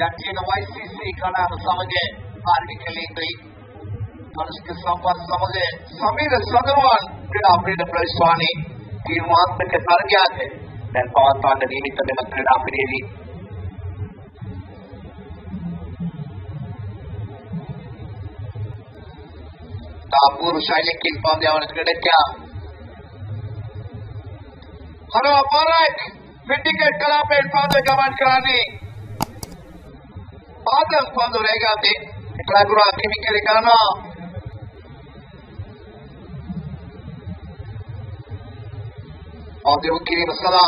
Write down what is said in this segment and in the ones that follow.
Yatiyana YCC කණාව සමග ආර්ථිකලේන්ද්‍රී මනස්ක සම්පත් සමග සමීර සදරුවන් ක්‍රීඩා පීඩ ප්‍රවිශ්වානී තීර්මාත්මක තරගයක් දැන් පවත්වන්න නියමිත වෙන ක්‍රීඩා පීඩේදී तापूर शैली की पांड्यावन क्रीडक्या हरो पारक विकेट कला पे पांडे गमन कराने आदम पांडु रहेगा ते क्लागुरा किमी करेगाना और की मसला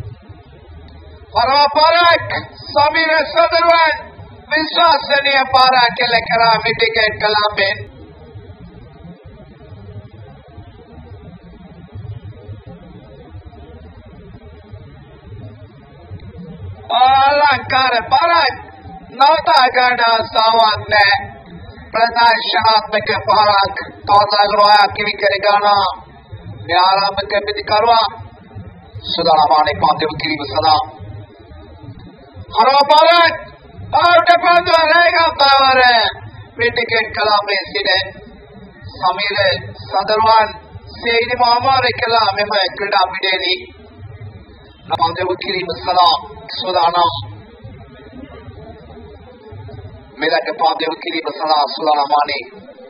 हरो पारक समीर सदरवन विश्वसनीय पारा के लेकर विकेट कला पे Lanka Parak Nota Gada Sawane Pradashanaatmaka Parak Tawatagroya Kimi Karigana Nyaramaka Pidikarwa Sudaramani Pandu Kiri Sada Haro Parak Out of Pandu Rega Tavare Vitiket Kalame Side Samire Sadarwan Sayyid Muhammad Kala Mema Krida Pideni Namandu Kiri Sada Sudana मेरा के पादेव की मसला सुलाना माने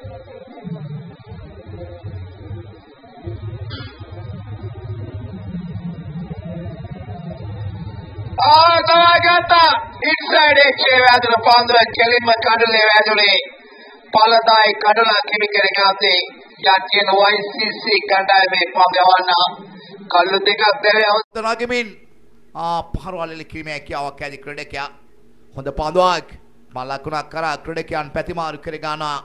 आजागता inside एक weather पांद्र केलिम कडले वेदुले पालदाई कडला किमी करेगाते याचेन YCC कंडाय में पादेवाना कल्लु देगा तेरे අවස්ථනාගෙමින් පහරවලලි කිරීමේ කියාවක් ඇති ක්‍රීඩකයා හොඳ පාදුවක් මලකුණක් කරා ක්‍රීඩකයන් පැතිමාරු කර ගන්නවා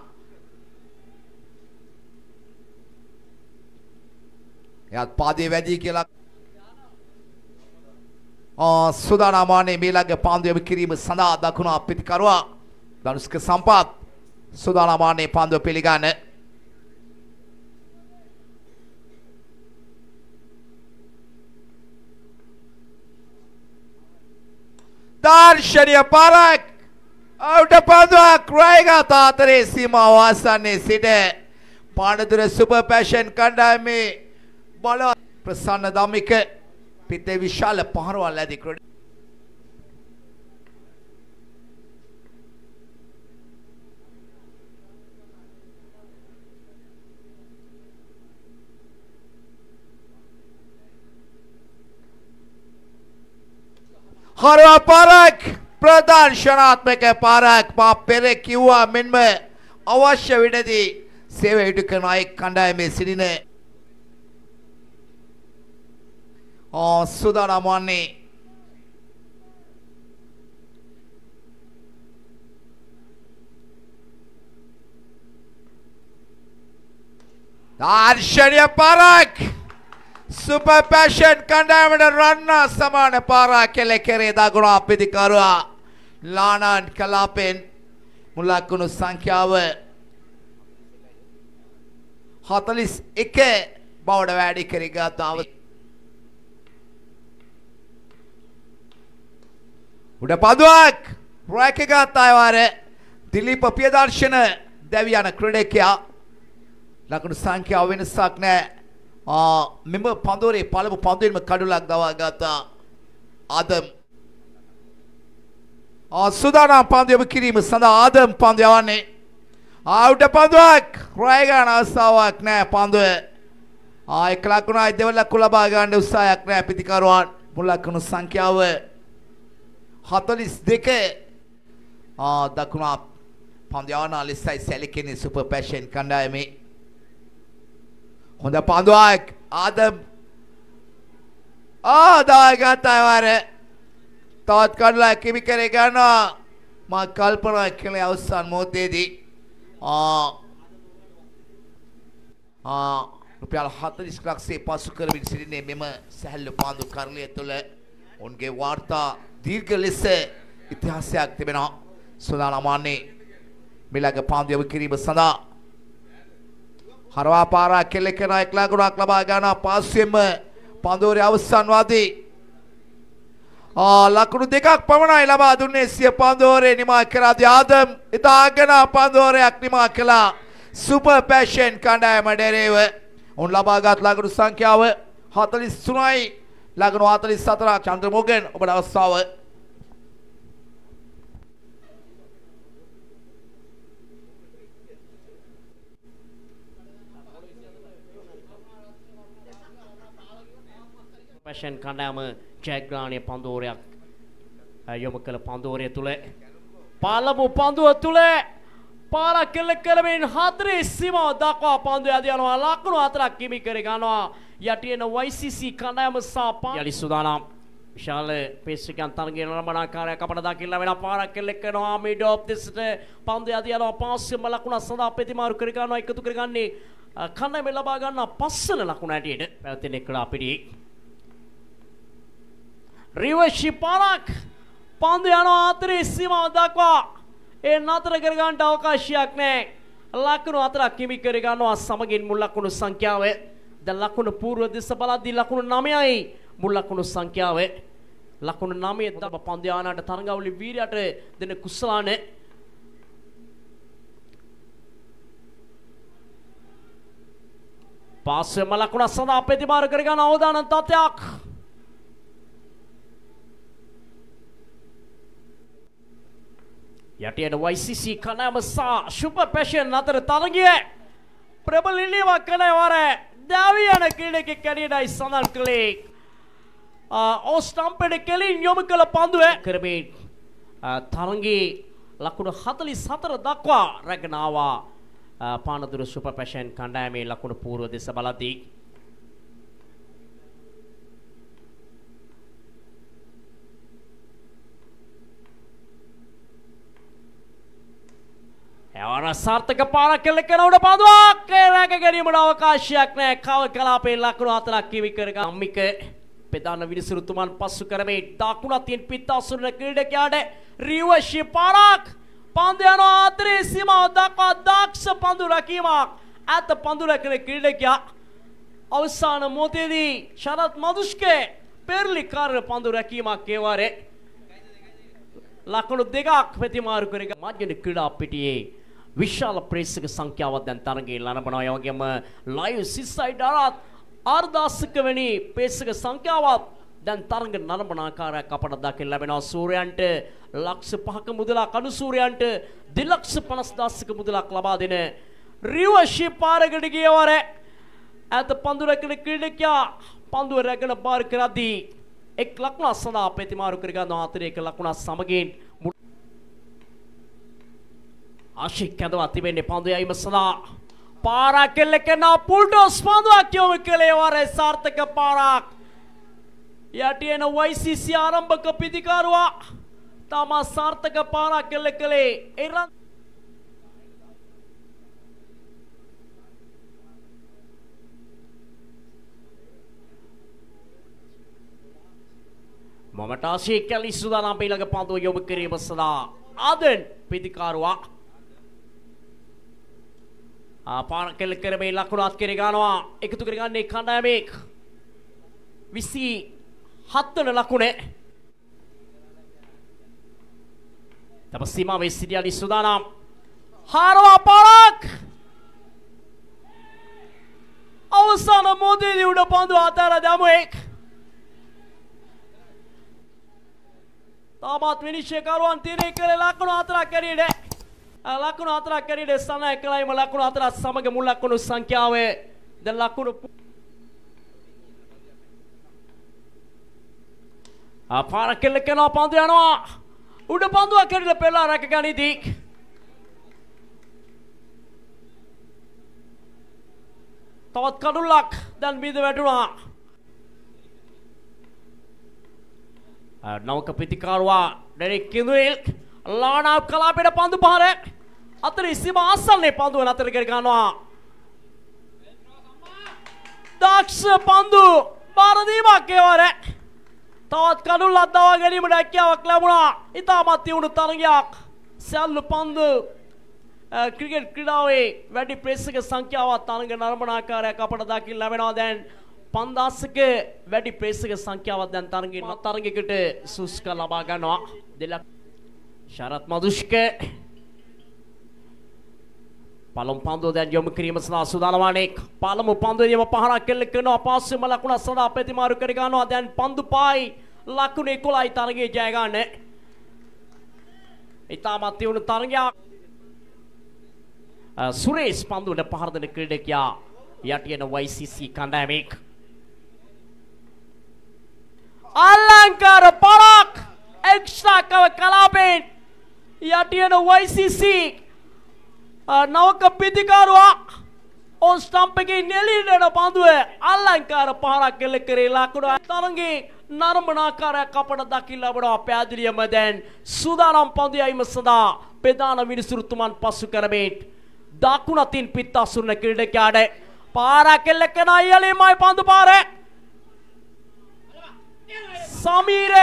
එයාත් පාදේ වැඩි කියලා සුදානමානේ මේලගේ පාන්දු යොමු කිරීම සඳහා දකුණ අපිතිකරුවා ධනුෂ්ක සම්පත් සුදානමානේ පාන්දුව පිළිගන්න Darshanaya Parak out of Padua Kraiga Tatare Sima Wasane Side Panadura Super Passion Kandame Bala Prasanna Damika Pite Vishala Parwa Ladi Crud हरवा पारक प्रधान शनात्मक पारक मा पेरे किवा मिनमे अवश्य विडदी सेवे इटुकन नायक कंडाय में सिडिने सुदाना माने दार्शनिय पारक Super Passion Kandam Ranna Samana Para Kelekere Daguna Pidikarua Lana and Kalapin Mulakunu Sankyava Hotalis Ike Baudavadi Kerigata Udapaduak Rakigata Vare Dilipa Piedarshana Deviana Krudekia Lakunu Sankya Winasakne member Pandore Palabu Pandin Kadulak Davagata Adam Sudana Pandia Kirim Sanda Adam Pandiane out of Panduak Raigan Asawak Ne Pandue I Klakuna Devila Kulabaga and Usayak Ne Pitikaruan Mulakunu Sankyawe Hotalis Deke Dakuna Pandiana Lisai Selikini Super Passion Kandayami Honda Panduak Adam Davagata Vare Thought Kadla Kimi Karegana Ma Kalpana Kile Avsan Motedi Rupial 40 lakh से पासु करबिन सिरिने ma'am सहल पांदु करले तुले उनके वार्ता दीर्घ लिसे इतिहास आक्तिबेना सुदाना माने मिला के पांदु यबकिरी बसदा हरवा पारा केले केना एकला गुणा क्लबा गाना पासुम पांदोरे අවසන්වාදී ලකුණු දෙකක් පමණයි ලබා දුන්නේ සිය පන්දුවරේ නිමා කරද්දී ආදම් ඉතාගෙන පන්දුවරයක් නිමා කළා සුපර් පැෂන් කණ්ඩායම ඩෙරේව. උන් ලබාගත් ලකුණු සංඛ්‍යාව 43යි ලකුණු 44 චන්ද්‍රමෝගන් ඔබට අවස්ථාව. පැෂන් කණ්ඩායම ජයග්‍රහණීය පන්දුවරයක් යොමු කළ පන්දුවරය තුල පළමු පන්දුව තුල පාරක් කෙල්ල කරමින් 4 සීමාව දක්වා පන්දුව යදී යනවා ලකුණු 4ක් හිමි කර ගන්නවා යටියන YCC කණ්ඩායම සහ යලි සුදානම් විශාල පේස්කයන් තරගයේ නරඹනාකාරයක් අපට දකින්න වෙන පාරක් කෙල්ල කරනවා මිඩ් ඔෆ් දිස්ට පන්දුව යදී යනවා පාස්යම ලකුණ සඳහා ප්‍රතිමාරු කර ගන්නවා එකතු කරගන්නේ කණ්ඩායම ලබා ගන්නා පස්වන ලකුණ ඇටියට පැවැත්ෙන එකට අපිට රිවර්ෂි පාරක් පන්දු යනවා 4 සීමාව දක්වා ඒ නතර කර ගන්නට අවකාශයක් නැහැ ලකුණු 4ක් හිමි කර ගන්නවා සමගින් මුල් ලකුණු සංඛ්‍යාව දැන් ලකුණු පූර්ව දිස බලද්දී ලකුණු 9යි මුල් ලකුණු සංඛ්‍යාව ලකුණු 9 දබ පන්දු යනාට තරඟවලි වීරයට දෙන කුසලාන පාස්වෙම ලකුණ සඳහා ප්‍රතිමාර කර ගන්න අවදානම් තත්ත්වයක් යටියට YCC කණ්ඩායම සහ සුපර් පැෂන් අතර තරගය ප්‍රබල ඉල්ලීමක් කරන වර දාවි යන ක්‍රීඩකෙක් කැඩියටයි සඳහන් කළේ ඕස්ටම්පෙඩ කෙලින් යොමු කළ පන්දුව කරමින් තරගයේ ලකුණු 44 දක්වා රැගෙන ආවා පානදුර සුපර් පැෂන් කණ්ඩායමේ ලකුණු පූර්ව දෙස බලද්දී එවන සාර්ථක පාරක් කෙල්ල කරන උඩ පන්දුවක් රැක ගැනීමට අවකාශයක් නැහැ කව කලාපේ ලකුණු 4ක් හිමි කර ගම්මික ප්‍රධාන විනිසුරුතුමන් පසු කරමේ දකුණතින් පිටාසුරන ක්‍රීඩකයාට රිවර්ෂි පාරක් පන්දු යනවා 4 සීමාව දක්වා දක්ෂ පන්දු රැකීමක් අත පන්දු රැකන ක්‍රීඩකයා අවසාන මොහොතේදී ශරත් මදුෂ්කේ පෙරලි කාර්ය පන්දු රැකීමක් ඒවරේ ලකුණු දෙකක් ප්‍රතිමාරු කර මධ්‍යම ක්‍රීඩා පිටියේ විශාල ප්‍රේක්ෂක සංඛ්‍යාවක් දැන් තරගයේ ලනබනවා. ඒ වගේම ලයිව් සිස්සයිඩ් අරත් අර්ධාසක වෙනි ප්‍රේක්ෂක සංඛ්‍යාවක් දැන් තරග නරඹන ආකාරයක් අපට දකින්න ලැබෙනවා. සූර්යයන්ට ලක්ෂ 5ක මුදලක් අනු සූර්යයන්ට 2,50,000ක මුදලක් ලබා දෙන රිවර්ෂි පාරකට ගියවර ඇත පන්දු රැකෙන ක්‍රීඩකයා පන්දුව රැගෙන බාර කරද්දී එක් ලකුණක් සඳහා ප්‍රතිමාරු කර ගන්නවා. අතර එක ලකුණක් සමගින් ආශික් කැඳවා තිබෙන්නේ පන්දු යයිම සඳහා පාරක් කෙල්ල කරන පුල්ටෝස් පන්දුවක් යොමු කළේ වරේ සාර්ථක පාරක් යටියන YCC ආරම්භක පිතිකාරුවා තමා සාර්ථක පාරක් කෙල්ල කළේ එරන් මොමට ආශික් කැලි සුදානම් ඊළඟ පන්දුව යොමු කිරීම සඳහා ආදෙන් පිතිකාරුවා පාර කෙල්ල කරමේ ලකුණු අත් කෙරේ ගන්නවා එකතු කරගන්නේ කණ්ඩායමේ 27 වන ලකුණේ තම සීමාවේ සිටියලි සුදානම් හාරවා පාරක් අවසාන මොහොතේදී උඩ පන්දුව අතර දැමුවේ තාමත් විනිශ්චයකරුවන් තීරණය කළේ ලකුණු 4ක් කැඩීනේ ලකුණු 4ක් කැඩීනේ සනය කළයිම ලකුණු 4ක් සමග මුල් ලකුණු සංඛ්‍යාව දැන් ලකුණු පාර කෙල්ල කරනවා පන්දු යනවා උඩ පන්දුවක් කැඩිලා පෙරලා රැක ගනිදී තවත් කඩුල්ලක් දැන් බිඳ වැටුණා නවක ප්‍රතිකාරවා ඩෙරික් කිඳුල් ලානා කලාපේට පන්දු පහර අතර ඉස්සිම ආසල්නේ පන්දුව නතර කර ගන්නවා දක්ෂ පන්දු බාර දීමක් ඒවර තවත් කඩුල්ලක් දවා ගැනීමට හැකියාවක් ලැබුණා ඉතාමත් තියුණු තරගයක් සැල්ලු පන්දු ක්‍රිකට් ක්‍රීඩාවේ වැඩි ප්‍රේක්ෂක සංඛ්‍යාවක් තරග නරඹන ආකාරයක් අපට දකින්න ලැබෙනවා දැන් 5000ක වැඩි ප්‍රේක්ෂක සංඛ්‍යාවක් දැන් තරගයකට සුස්ක ලබා ගන්නවා. දෙලක් ශරත් මදුෂ්ක පළමු පන්දුව දැන් යොමු කිරීම සඳහා සූදානම් වන්නේ. පළමු පන්දුවේදීම පහරක් කෙල්ල කරනවා. පාසෙම ලකුණ සඳහා ප්‍රතිමාරු කර ගන්නවා. දැන් පන්දු පායි ලකුණ 11යි තරගයේ ජය ගන්න. ඉතාමත් තියුණු තරගයක්. සුරේෂ් පන්දුවට පහර දෙන ක්‍රීඩකයා යටියන YCC කණ්ඩායමේ. අලංකාර පරක් එක්ස්ට්‍රා කව කලාපෙන් යටියන YCC නවක පිතිකාරුවා ඔන් ස්ටම්ප් එකේ නෙලිනන පන්දුව අලංකාර පහරක් කෙල්ල කරේ ලකුණ තරඟේ නරඹනාකාරයක් අපට දකින්න ලැබෙනවා. පැහැදිලියම දැන් සූදානම් පන්දුයයිම සඳහා ප්‍රධාන විනිසුරුතුමන් පසු කරමින් දකුණතින් පිට අසුරන ක්‍රීඩකයාට පාරක් කෙල්ල කරන අයලෙමයි පන්දු පාරේ සමීර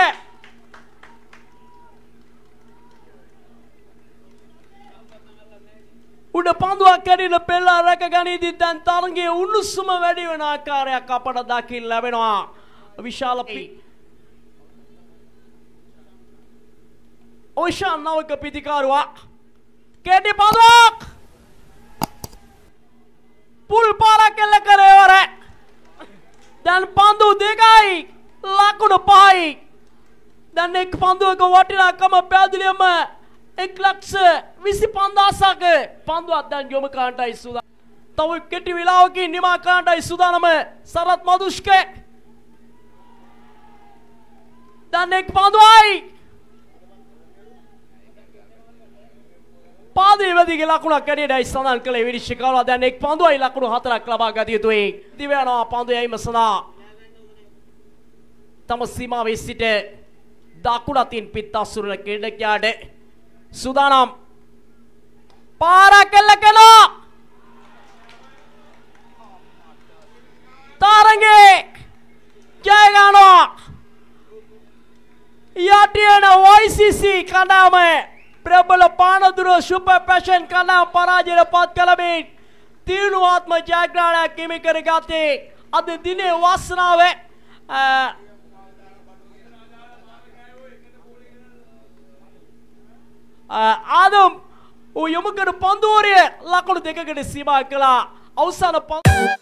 උඩ පන්දුවක් කැඩින පෙල්ලා රැක ගනිද්දී දැන් තරඟයේ උණුසුම වැඩි වෙන ආකාරයක් අපට දකින්න ලැබෙනවා. විශාල ඔෂාන් නවක පිතිකාරුවා කැඩි පන්දුවක් පුල් පාරක් කෙල්ල කරේ වර දැන් පන්දු දෙකයි ලකුණු 5යි. දැන් එක් පන්දුවක වටිනාකම පැහැදිලිවම 1,25,000ක පන්දුවක් දැන් යොමු කරන්නයි සූදානම්. තව කෙටි වෙලාවකින් නිමා කරන්නයි සූදානම සරත් මදුෂ්ක. දැන් එක් පන්දුවයි පාදයේ වැදිගේ ලකුණක් කැඩේටයි සඳහන් කළේ විනිශ්චයකාරයා. දැන් එක් පන්දුවයි ලකුණු 4ක් ලබා ගත යුතුයි. දිවයනවා පන්දුවයිම සඳහා තම සීමාවේ සිට දකුණතින් පිට අසුරන ක්‍රීඩකයාට සූදානම් පාරක් කෙල්ල කරනවා. තරඟේ ජය ගන්නවා යටියන YCC කණ්ඩායම. ප්‍රබල පානදුර සුපර් පැෂන් කණ්ඩායම පරාජයට පත් කළමින් තීර්ණාත්ම ජයග්‍රහණයක් හිමි කරගත්තේ අද දිනේ වාසනාව. ආදම් යොමු කර පන්දුවරිය ලකුණු 2කට සීමා කළා. අවසාන